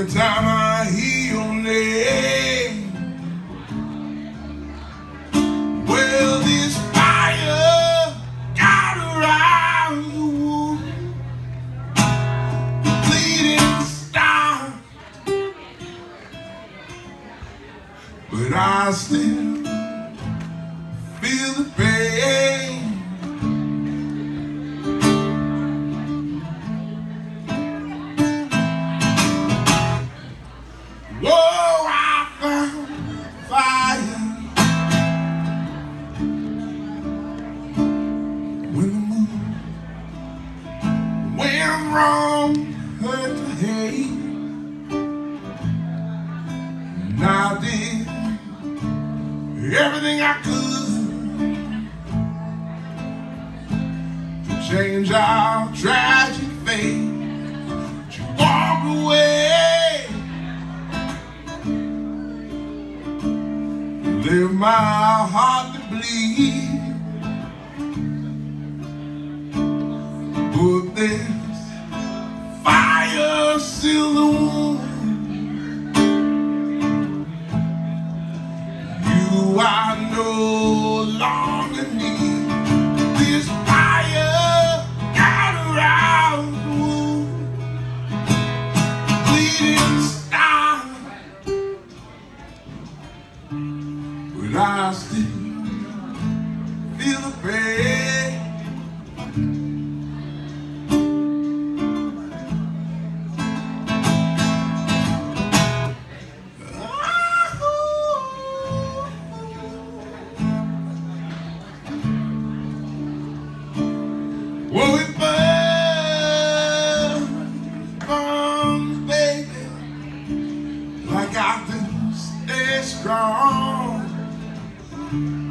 Every time I hear your name, well, this fire got around the wound, the bleeding stop, but I still feel the pain. Whoa, I found fire when the moon went wrong, hurt to hate, and I did everything I could to change our tragic fate. But you walked away, leave my heart to bleed. But there's fire still the wound. You I no longer need. This fire got around the wound, bleeding stop, but I still feel the pain. Well, it burns, baby, like I do stay strong.